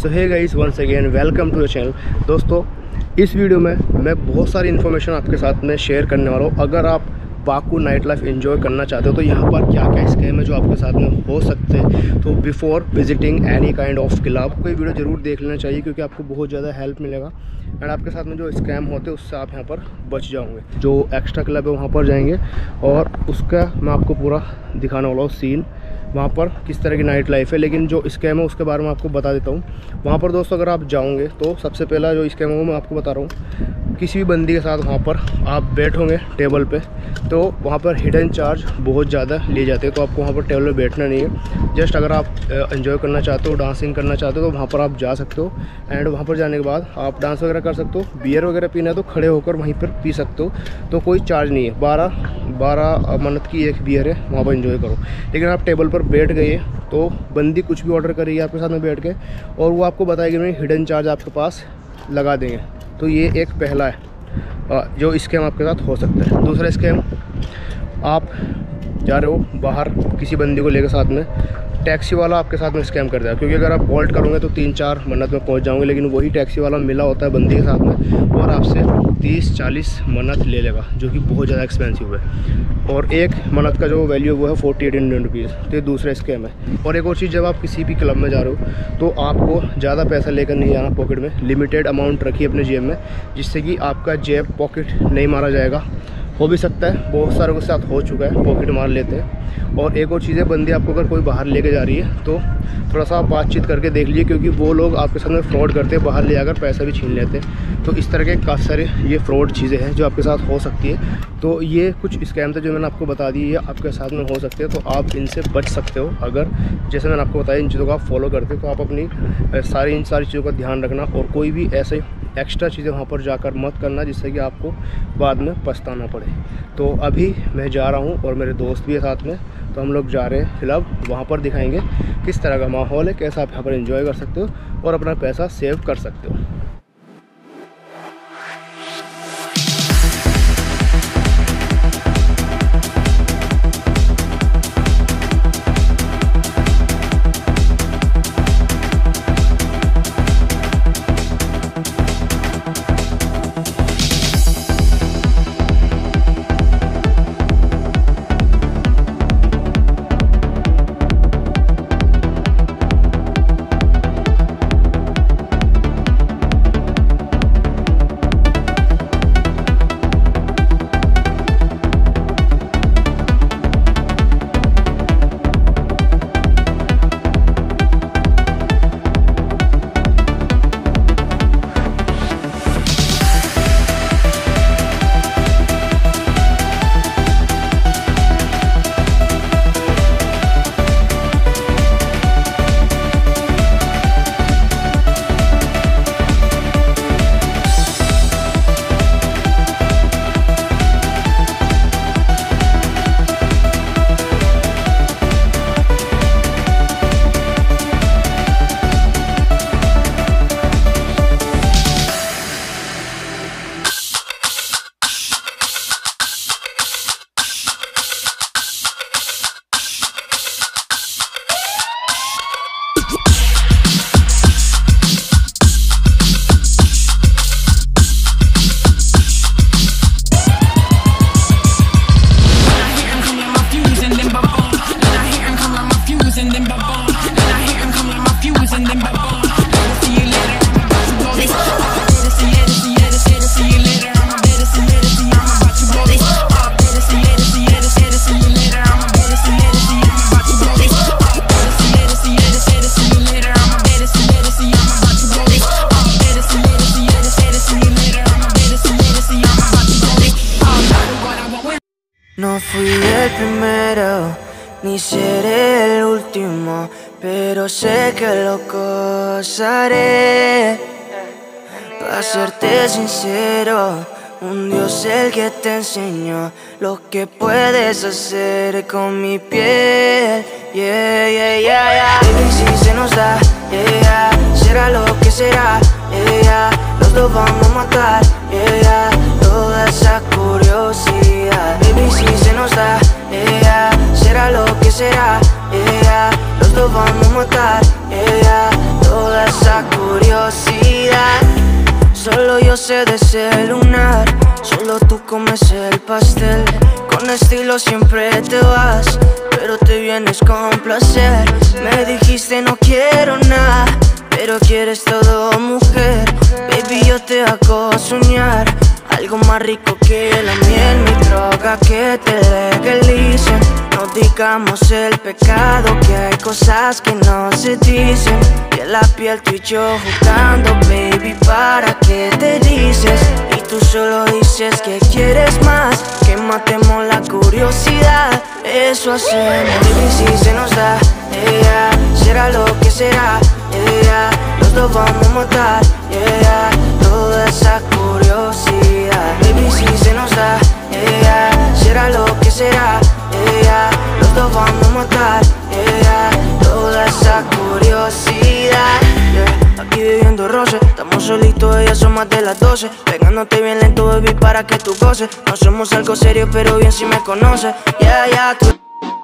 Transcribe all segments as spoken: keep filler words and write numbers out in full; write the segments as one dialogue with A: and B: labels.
A: So hey guys, once again welcome to the channel. दोस्तों, इस video में मैं बहुत सारी इन्फॉर्मेशन आपके साथ में शेयर करने वाला हूँ। अगर आप बाकू नाइट लाइफ एंजॉय करना चाहते हो तो यहाँ पर क्या क्या स्कैम है जो आपके साथ में हो सकते हैं, तो before visiting any kind of club आपको ये वीडियो ज़रूर देख लेना चाहिए, क्योंकि आपको बहुत ज़्यादा हेल्प मिलेगा एंड आपके साथ में जो स्कैम होते हैं उससे आप यहाँ पर बच जाओगे। जो एक्स्ट्रा क्लब है वहाँ पर जाएंगे और उसका मैं आपको पूरा दिखाने वाला हूँ सीन, वहाँ पर किस तरह की नाइट लाइफ है। लेकिन जो स्कैम है उसके बारे में आपको बता देता हूँ। वहाँ पर दोस्तों अगर आप जाओगे तो सबसे पहला जो स्कैम है वो मैं आपको बता रहा हूँ। किसी भी बंदी के साथ वहाँ पर आप बैठोगे टेबल पे तो वहाँ पर हिडन चार्ज बहुत ज़्यादा लिए जाते हैं, तो आपको वहाँ पर टेबल पे बैठना नहीं है। जस्ट अगर आप एंजॉय करना चाहते हो, डांसिंग करना चाहते हो तो वहाँ पर आप जा सकते हो एंड वहाँ पर जाने के बाद आप डांस वगैरह कर सकते हो। बियर वगैरह पीना है तो खड़े होकर वहीं पर पी सकते हो, तो कोई चार्ज नहीं है। बारह बारह मिनट की एक बियर है, वहाँ पर एंजॉय करो। लेकिन आप टेबल पर बैठ गए तो बंदी कुछ भी ऑर्डर करेगी आपके साथ में बैठ के और वो आपको बताएगी नहीं, हिडन चार्ज आपके पास लगा देंगे। तो ये एक पहला है जो स्कैम आपके साथ हो सकता है। दूसरा स्कैम, आप जा रहे हो बाहर किसी बंदी को लेकर साथ में, टैक्सी वाला आपके साथ में स्कैम कर देगा। क्योंकि अगर आप बोल्ट करोगे तो तीन चार मिनट में पहुंच जाओगे, लेकिन वही टैक्सी वाला मिला होता है बंदी के साथ में और आपसे तीस चालीस मिनट ले लेगा, जो कि बहुत ज़्यादा एक्सपेंसिव है। और एक मिनट का जो वैल्यू वो है फोर्टी एट इंडियन रुपीज़। तो ये दूसरा स्कैम है। और एक और चीज़, जब आप किसी भी क्लब में जा रहे हो तो आपको ज़्यादा पैसा लेकर नहीं जाना पॉकेट में। लिमिटेड अमाउंट रखिए अपने जेब में, जिससे कि आपका जेब पॉकेट नहीं मारा जाएगा। हो भी सकता है, बहुत सारों के साथ हो चुका है, पॉकेट मार लेते हैं। और एक और चीज़ है, बंदी आपको अगर कोई बाहर लेके जा रही है तो थोड़ा सा बातचीत करके देख लीजिए, क्योंकि वो लोग आपके साथ में फ्रॉड करते हैं, बाहर ले जाकर पैसा भी छीन लेते हैं। तो इस तरह के काफ़ी सारे ये फ्रॉड चीज़ें हैं जो आपके साथ हो सकती है। तो ये कुछ स्कैम थे जो मैंने आपको बता दी, ये आपके साथ में हो सकते हैं, तो आप इनसे बच सकते हो। अगर जैसे मैंने आपको बताया इन चीज़ों को आप फॉलो करते हो तो आप अपनी सारी इन सारी चीज़ों का ध्यान रखना और कोई भी ऐसे एक्स्ट्रा चीज़ें वहाँ पर जाकर मत करना, जिससे कि आपको बाद में पछताना पड़े। तो अभी मैं जा रहा हूँ और मेरे दोस्त भी है साथ में, तो हम लोग जा रहे हैं क्लब। वहाँ पर दिखाएंगे किस तरह का माहौल है, कैसा आप यहाँ पर एंजॉय कर सकते हो और अपना पैसा सेव कर सकते हो।
B: No fui el primero, ni seré el último, pero sé que lo gozaré. Para serte sincero, un Dios el que te enseñó lo que puedes hacer con mi piel. Yeah, yeah, yeah, yeah. Baby, si se nos da, yeah, yeah. Será lo que será, yeah, yeah. Los dos vamos a matar, yeah, yeah. Toda esa curiosidad. Baby, si se nos da, yeah, yeah. Será lo que será, yeah, yeah. Los dos vamos a matar, yeah, yeah. Toda esa esa curiosidad. Solo yo sé de ese lunar, solo tú comes el pastel. Con estilo siempre te vas, pero te vienes con placer. Me dijiste no quiero nada, pero quieres todo, mujer. Baby, yo te hago soñar algo más rico que la miel, mi droga que te legalicen. No digamos el pecado, que hay cosas que no se dicen. Y en la piel tú y yo jugando, baby, ¿para qué te dices? Y tú solo dices que quieres más, que matemos la curiosidad. Eso hacemos, baby, si se nos da, yeah, será lo que será, yeah, los dos vamos a matar, yeah, toda esa curiosidad. Baby, si se nos da, yeah, será lo que será, yeah, los dos vamos a matar, yeah, toda esa curiosidad, yeah. Aquí viviendo roce, estamos solitos, ellas son más de las doce. Pegándote bien lento, baby, para que tú goces. No somos algo serio, pero bien si me conoces, yeah, yeah, tú.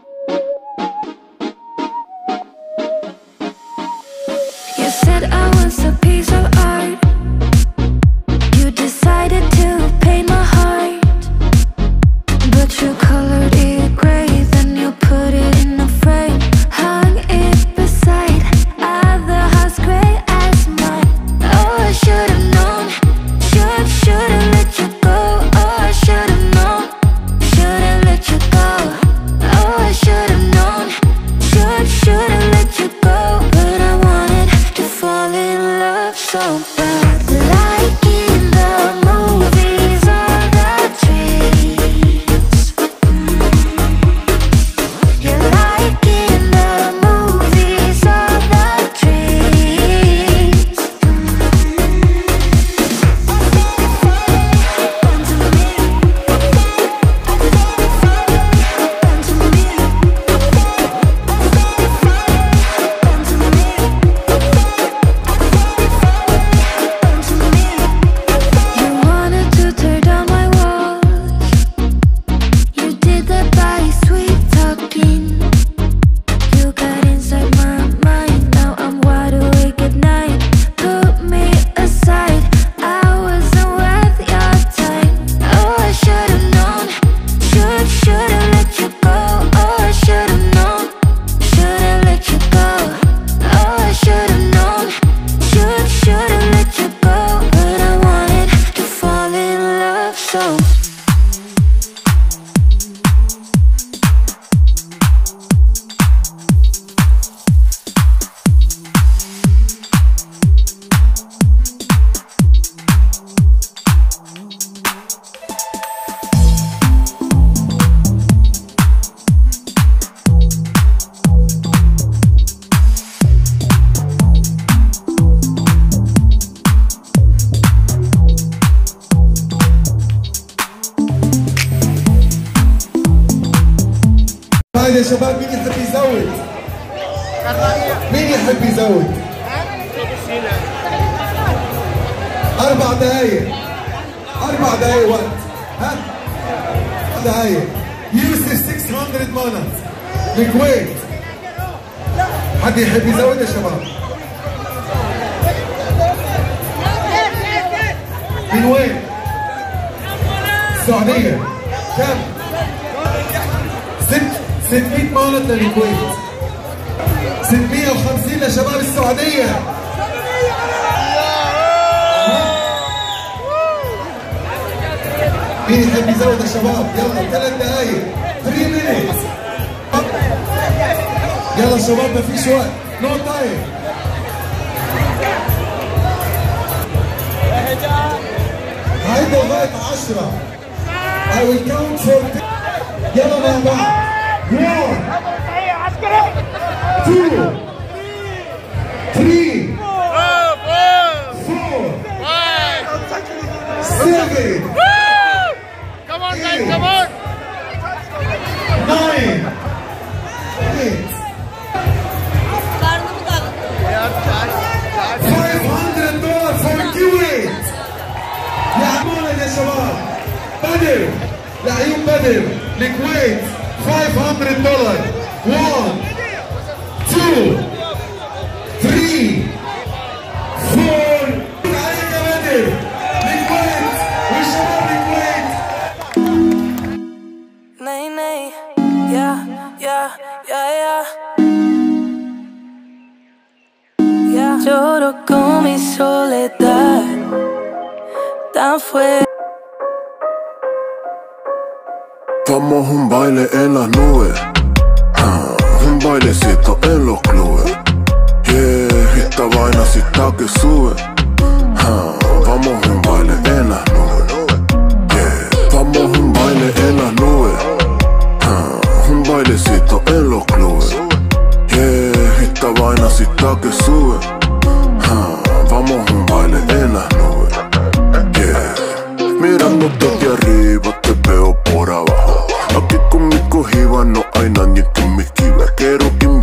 C: You said I was a piece of art. You decided to paint my heart, but you colored it gray, then you put it in a frame, hung it beside other house gray as mine. Oh, I should've known, should, should've let you go. Oh, I should've known, should've let you go. Oh, I should've known, should, should've let you go. But I wanted to fall in love so bad, like in the movies or the dreams. You're like in the movies or the dreams. You wanted to tear down my walls. You did that by sweet talking. You got inside my mind. Now I'm wide awake at night. Put me aside, I wasn't worth your time. Oh, I should've known, should, should've let you go. Oh, I should've known, should've let you go. Oh, I should've known, should, should've let you go. But I wanted to fall in love so.
D: هاي يا شباب، مين يحب يزود؟ مين يحب يزود؟ أربع دقايق أربع دقايق وقت، ها؟ دقايق يوسف ستمية مانت الكويت. حد يحب يزود يا شباب؟ من وين؟ السعودية. كم؟ ست ستمية مانت للكويت، ستمية وخمسين لشباب السعودية. مين يحب يزود يا شباب؟ يلا ثلاث دقايق، ثلاث minutes. يلا شباب، ما فيش وقت، نو تايم. هيدا لغاية عشرة. I will count for ten. يلا مع بعض. one two three four seven
E: Come on, guys, come on!
D: nine eight five hundred dollars for Kuwait. يا عمونا يا شباب، بدر لعيون بدر الكويت five hundred dollars. one two three
B: muero con mi soledad tan fuerte.
F: Vamos a un baile en las nubes, ah, un bailecito en los clubes. Yeah, esta vaina si está que sube. Ah, vamos a un baile en las nubes. Yeah, vamos a un baile en las nubes. Ah, un bailecito en los clubes. Yeah, esta vaina si está que sube. Ah, vamos a un baile en las nubes. Yeah, mirándote de arriba te veo por abajo. Aquí con mi cogiba no hay nadie que me esquive. Quiero que